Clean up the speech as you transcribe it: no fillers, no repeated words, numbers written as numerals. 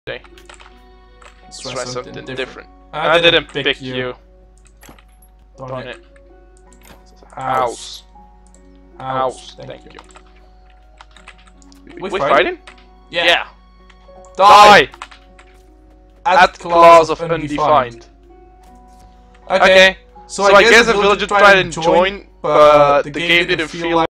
today. Let's try something different. I didn't pick you. Darn it. House. House. Thank you. We We fighting? Yeah. Die! At class of undefined. Okay. So I guess the villager tried to join, but the game didn't feel like